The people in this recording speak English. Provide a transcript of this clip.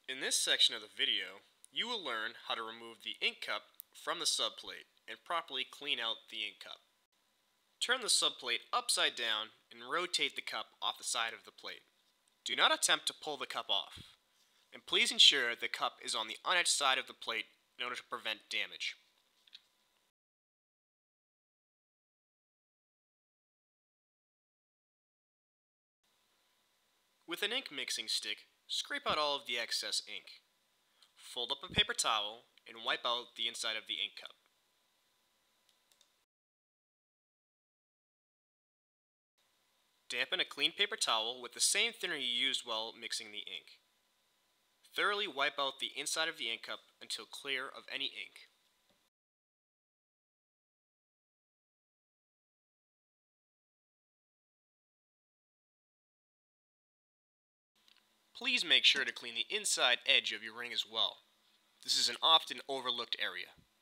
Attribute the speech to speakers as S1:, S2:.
S1: In this section of the video, you will learn how to remove the ink cup from the subplate and properly clean out the ink cup. Turn the subplate upside down and rotate the cup off the side of the plate. Do not attempt to pull the cup off, and please ensure the cup is on the unetched side of the plate in order to prevent damage. With an ink mixing stick, scrape out all of the excess ink. Fold up a paper towel and wipe out the inside of the ink cup. Dampen a clean paper towel with the same thinner you used while mixing the ink. Thoroughly wipe out the inside of the ink cup until clear of any ink. Please make sure to clean the inside edge of your ring as well. This is an often overlooked area.